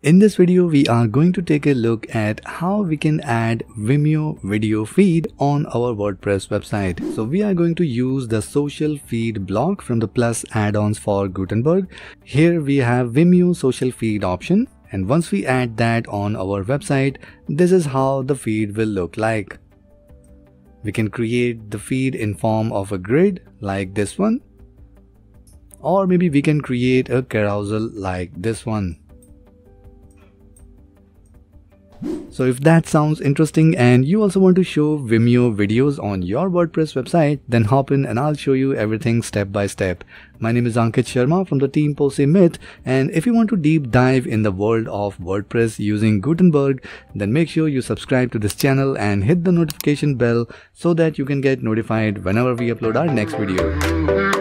In this video, we are going to take a look at how we can add Vimeo video feed on our WordPress website. So we are going to use the social feed block from the Plus add-ons for Gutenberg. Here we have Vimeo social feed option, and once we add that on our website, this is how the feed will look like. We can create the feed in form of a grid like this one, or maybe we can create a carousel like this one. So if that sounds interesting and you also want to show Vimeo videos on your WordPress website, then hop in and I'll show you everything step by step. My name is Ankit Sharma from the team POSIMYTH, and if you want to deep dive in the world of WordPress using Gutenberg, then make sure you subscribe to this channel and hit the notification bell so that you can get notified whenever we upload our next video.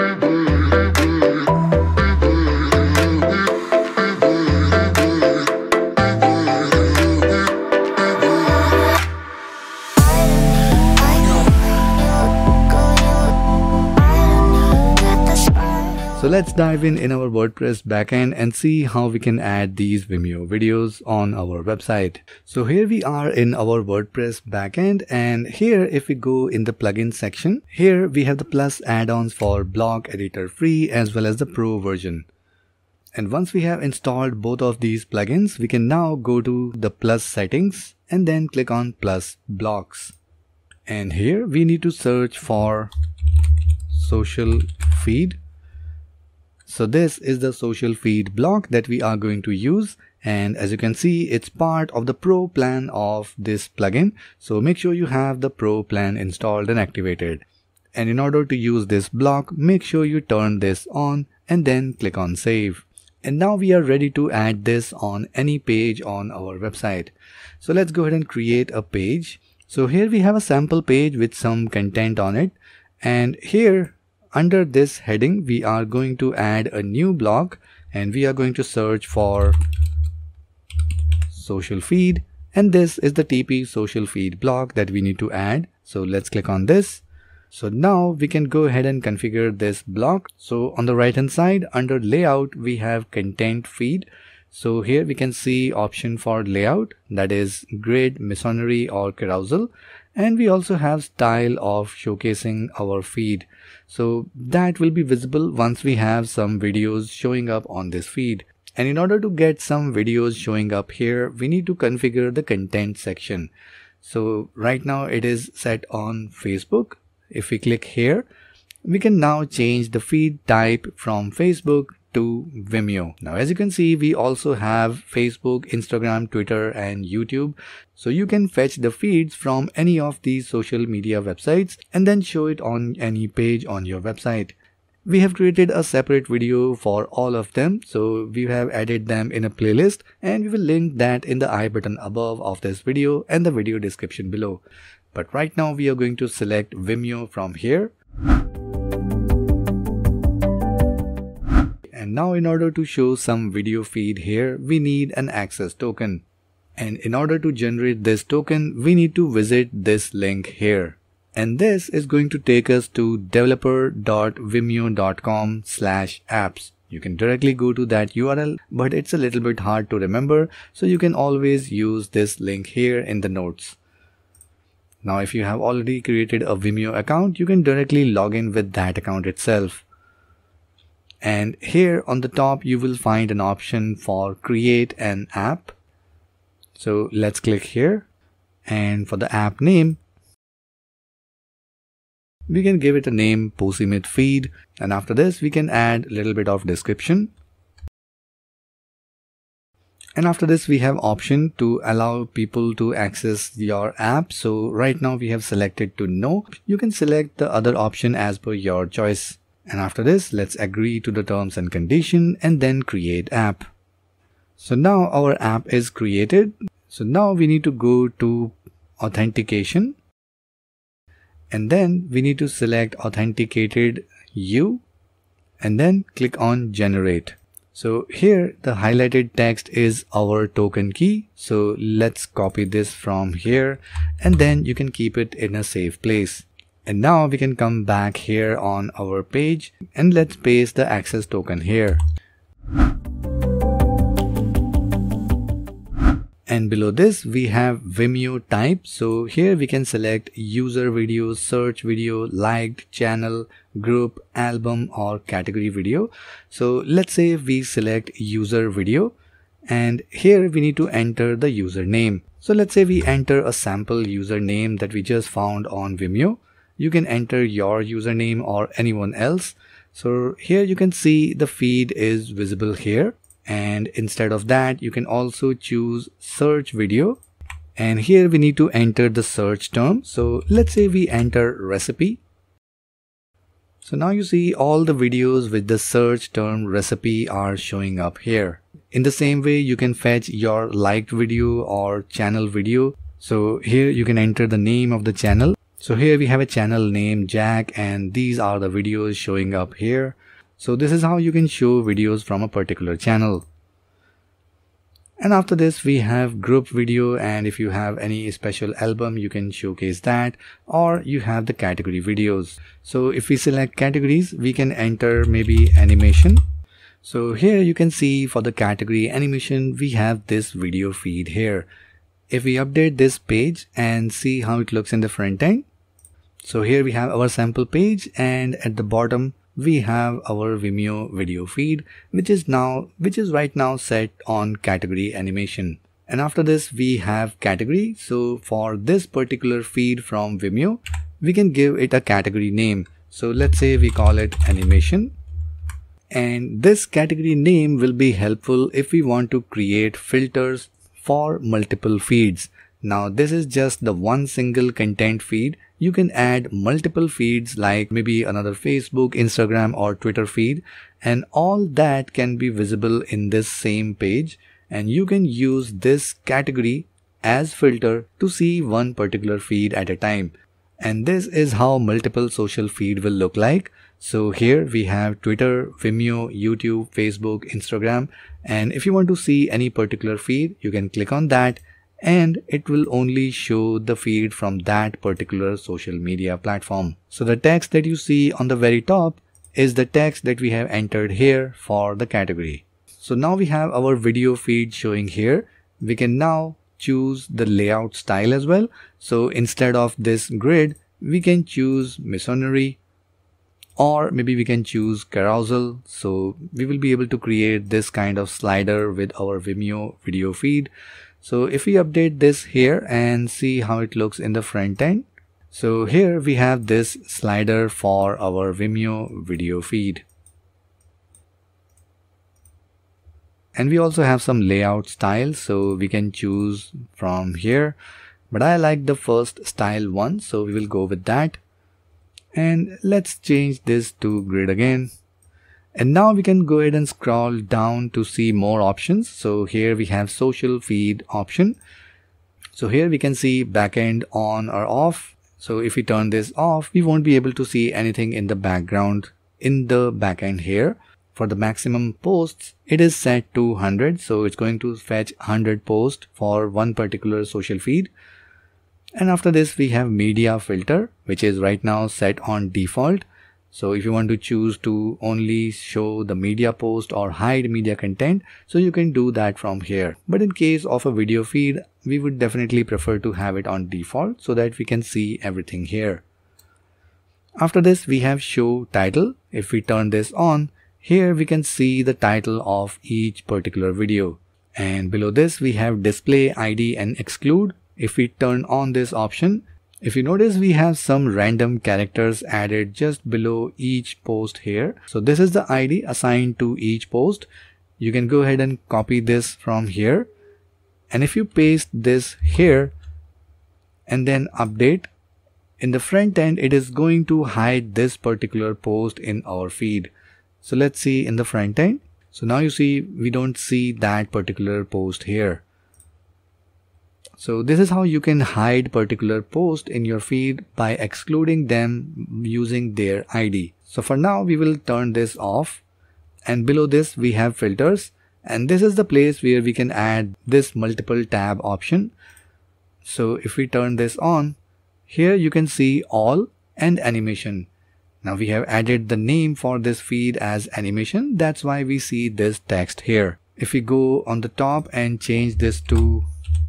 So let's dive in our WordPress backend and see how we can add these Vimeo videos on our website. So here we are in our WordPress backend, and here if we go in the plugin section, here we have the Plus add-ons for Block Editor free as well as the Pro version. And once we have installed both of these plugins, we can now go to the Plus settings and then click on Plus blocks. And here we need to search for social feed. So this is the social feed block that we are going to use, and as you can see, it's part of the Pro plan of this plugin. So make sure you have the Pro plan installed and activated. And in order to use this block, make sure you turn this on and then click on save. And now we are ready to add this on any page on our website. So let's go ahead and create a page. So here we have a sample page with some content on it, and here under this heading, we are going to add a new block, and we are going to search for social feed, and this is the TP social feed block that we need to add. So let's click on this. So now we can go ahead and configure this block. So on the right hand side under layout, we have content feed. So here we can see option for layout, that is grid, masonry or carousel. And we also have style of showcasing our feed. So that will be visible once we have some videos showing up on this feed. And in order to get some videos showing up here, we need to configure the content section. So right now it is set on Facebook. If we click here, we can now change the feed type from Facebook to Vimeo. Now as you can see, we also have Facebook, Instagram, Twitter and YouTube. So you can fetch the feeds from any of these social media websites and then show it on any page on your website. We have created a separate video for all of them. So we have added them in a playlist, and we will link that in the I button above of this video and the video description below. But right now we are going to select Vimeo from here. And now in order to show some video feed here, we need an access token. And in order to generate this token, we need to visit this link here. And this is going to take us to developer.vimeo.com/apps. You can directly go to that URL, but it's a little bit hard to remember. So you can always use this link here in the notes. Now, if you have already created a Vimeo account, you can directly log in with that account itself. And here on the top, you will find an option for create an app. So let's click here, and for the app name, we can give it a name POSIMYTH feed, and after this we can add a little bit of description. And after this we have option to allow people to access your app. So right now we have selected to no. You can select the other option as per your choice. And after this, let's agree to the terms and condition and then create app. So now our app is created. So now we need to go to authentication, and then we need to select authenticated you and then click on generate. So here the highlighted text is our token key. So let's copy this from here, and then you can keep it in a safe place. And now we can come back here on our page and let's paste the access token here. And below this we have Vimeo type. So here we can select user video, search video, liked, channel, group, album or category video. So let's say we select user video, and here we need to enter the username. So let's say we enter a sample username that we just found on Vimeo. You can enter your username or anyone else. So here you can see the feed is visible here. And instead of that, you can also choose search video. And here we need to enter the search term. So let's say we enter recipe. So now you see all the videos with the search term recipe are showing up here. In the same way, you can fetch your liked video or channel video. So here you can enter the name of the channel. So here we have a channel name Jack, and these are the videos showing up here. So this is how you can show videos from a particular channel. And after this we have group video, and if you have any special album you can showcase that, or you have the category videos. So if we select categories, we can enter maybe animation. So here you can see for the category animation we have this video feed here. If we update this page and see how it looks in the front end. So here we have our sample page, and at the bottom we have our Vimeo video feed, which is right now set on category animation. And after this we have category. So for this particular feed from Vimeo, we can give it a category name. So let's say we call it animation. And this category name will be helpful if we want to create filters for multiple feeds. Now this is just the one single content feed. You can add multiple feeds like maybe another Facebook, Instagram or Twitter feed, and all that can be visible in this same page, and you can use this category as filter to see one particular feed at a time. And this is how multiple social feed will look like. So here we have Twitter, Vimeo, YouTube, Facebook, Instagram, and if you want to see any particular feed, you can click on that and it will only show the feed from that particular social media platform. So the text that you see on the very top is the text that we have entered here for the category. So now we have our video feed showing here. We can now choose the layout style as well. So instead of this grid, we can choose masonry, or maybe we can choose carousel. So we will be able to create this kind of slider with our Vimeo video feed. So if we update this here and see how it looks in the front end. So here we have this slider for our Vimeo video feed. And we also have some layout styles, so we can choose from here. But I like the first style one, so we will go with that. And let's change this to grid again. And now we can go ahead and scroll down to see more options. So here we have social feed option. So here we can see backend on or off. So if we turn this off, we won't be able to see anything in the background in the backend here. For the maximum posts, it is set to 100. So it's going to fetch 100 posts for one particular social feed. And after this, we have media filter, which is right now set on default. So if you want to choose to only show the media post or hide media content, so you can do that from here. But in case of a video feed, we would definitely prefer to have it on default so that we can see everything here. After this, we have show title. If we turn this on, here we can see the title of each particular video. And below this, we have display ID and exclude. If we turn on this option, if you notice, we have some random characters added just below each post here. So this is the ID assigned to each post. You can go ahead and copy this from here. And if you paste this here and then update, in the front end, it is going to hide this particular post in our feed. So let's see in the front end. So now you see, we don't see that particular post here. So this is how you can hide particular post in your feed by excluding them using their ID. So for now, we will turn this off. And below this, we have filters. And this is the place where we can add this multiple tab option. So if we turn this on, here you can see all and animation. Now we have added the name for this feed as animation. That's why we see this text here. If we go on the top and change this to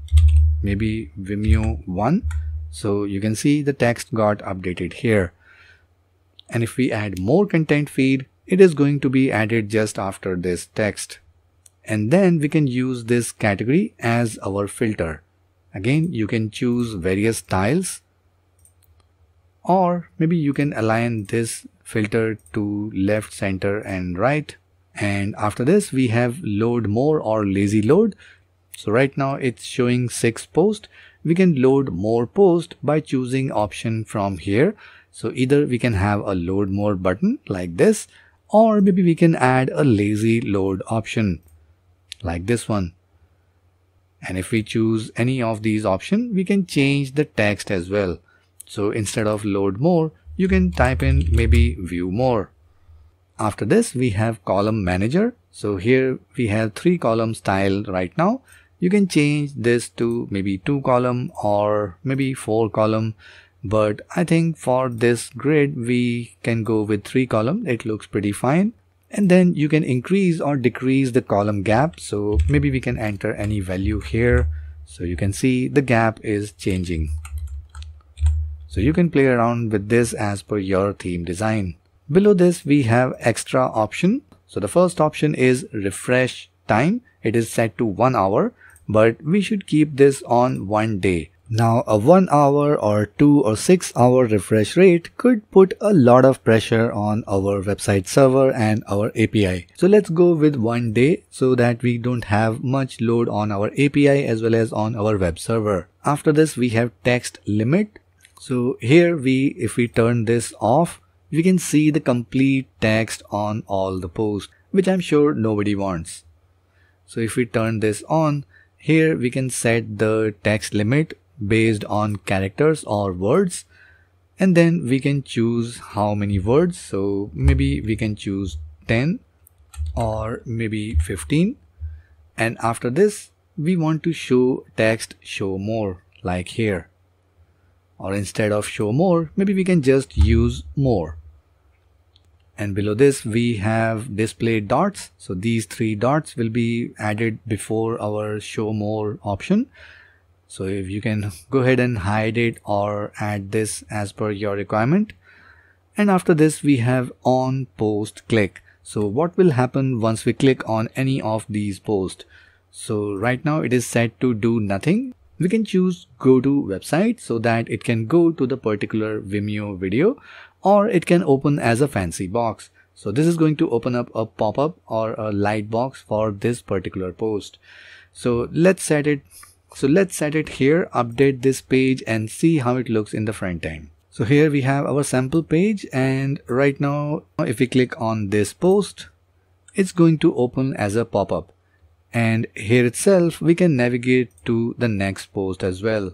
maybe Vimeo 1. So you can see the text got updated here. And if we add more content feed, it is going to be added just after this text. And then we can use this category as our filter. Again, you can choose various styles, or maybe you can align this filter to left, center and right. And after this we have load more or lazy load. So right now it's showing 6 posts. We can load more posts by choosing option from here. So either we can have a load more button like this, or maybe we can add a lazy load option like this one. And if we choose any of these options, we can change the text as well. So instead of load more, you can type in maybe view more. After this, we have column manager. So here we have 3 column style right now. You can change this to maybe 2 column or maybe 4 column. But I think for this grid, we can go with 3 column. It looks pretty fine. And then you can increase or decrease the column gap. So maybe we can enter any value here. So you can see the gap is changing. So you can play around with this as per your theme design. Below this we have extra option. So the first option is refresh time. It is set to 1 hour, but we should keep this on 1 day. Now a 1 hour or 2 or 6 hour refresh rate could put a lot of pressure on our website server and our API. So let's go with 1 day so that we don't have much load on our API as well as on our web server. After this we have text limit. So here if we turn this off, we can see the complete text on all the posts, which I'm sure nobody wants. So if we turn this on, here we can set the text limit based on characters or words, and then we can choose how many words. So maybe we can choose 10 or maybe 15. And after this, we want to show text show more like here. Or instead of show more, maybe we can just use more. And below this we have display dots. So these 3 dots will be added before our show more option. So if you can go ahead and hide it or add this as per your requirement. And after this we have on post click. So what will happen once we click on any of these posts? So right now it is set to do nothing. We can choose go to website so that it can go to the particular Vimeo video, or it can open as a fancy box. So this is going to open up a pop-up or a light box for this particular post. So let's set it here, update this page and see how it looks in the front end. So here we have our sample page, and right now if we click on this post, it's going to open as a pop-up. And here itself we can navigate to the next post as well.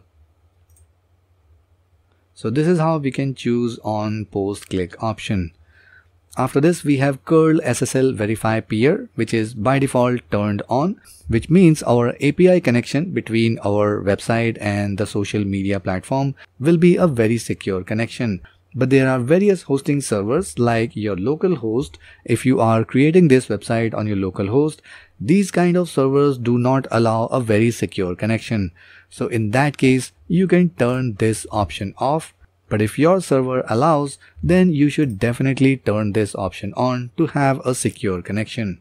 So this is how we can choose on post click option. After this we have curl SSL verify peer, which is by default turned on, which means our API connection between our website and the social media platform will be a very secure connection. But there are various hosting servers like your local host. If you are creating this website on your local host, these kind of servers do not allow a very secure connection. So in that case, you can turn this option off. But if your server allows, then you should definitely turn this option on to have a secure connection.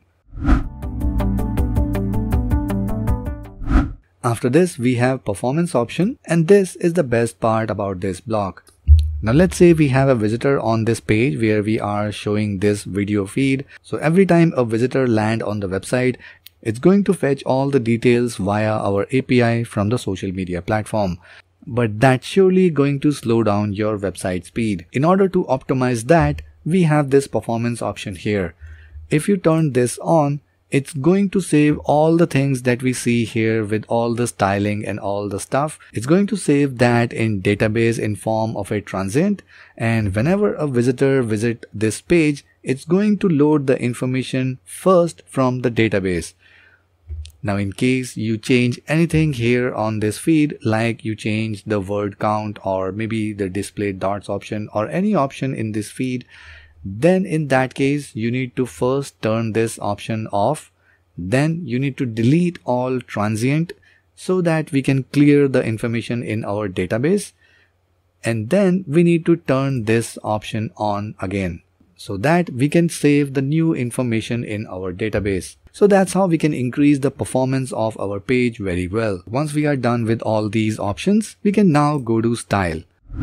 After this, we have performance option, and this is the best part about this block. Now let's say we have a visitor on this page where we are showing this video feed. So every time a visitor lands on the website, it's going to fetch all the details via our API from the social media platform. But that's surely going to slow down your website speed. In order to optimize that, we have this performance option here. If you turn this on, it's going to save all the things that we see here with all the styling and all the stuff. It's going to save that in database in form of a transient, and whenever a visitor visits this page, it's going to load the information first from the database. Now in case you change anything here on this feed, like you change the word count or maybe the display dots option or any option in this feed, then in that case you need to first turn this option off. Then you need to delete all transient so that we can clear the information in our database. And then we need to turn this option on again so that we can save the new information in our database. So that's how we can increase the performance of our page very well. Once we are done with all these options, we can now go to style.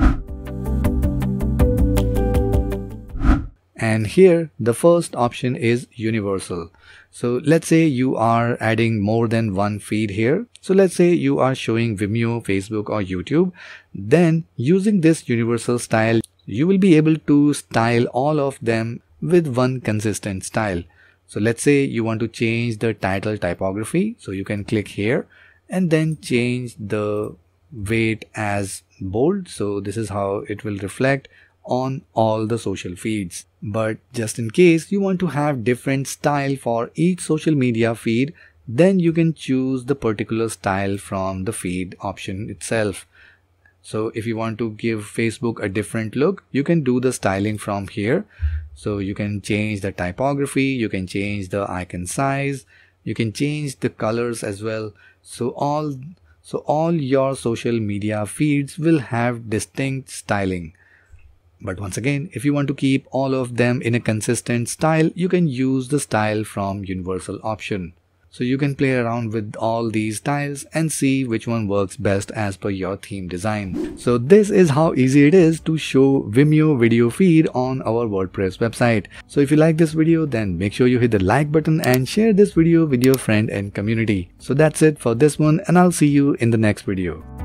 And here the first option is universal. So let's say you are adding more than one feed here. So let's say you are showing Vimeo, Facebook or YouTube. Then using this universal style, you will be able to style all of them with one consistent style. So let's say you want to change the title typography. So you can click here and then change the weight as bold. So this is how it will reflect on all the social feeds. But just in case you want to have different style for each social media feed, then you can choose the particular style from the feed option itself. So if you want to give Facebook a different look, you can do the styling from here. So you can change the typography, you can change the icon size, you can change the colors as well. So all your social media feeds will have distinct styling. But once again, if you want to keep all of them in a consistent style, you can use the style from universal option. So you can play around with all these styles and see which one works best as per your theme design. So this is how easy it is to show Vimeo video feed on our WordPress website. So if you like this video, then make sure you hit the like button and share this video with your friend and community. So that's it for this one, and I'll see you in the next video.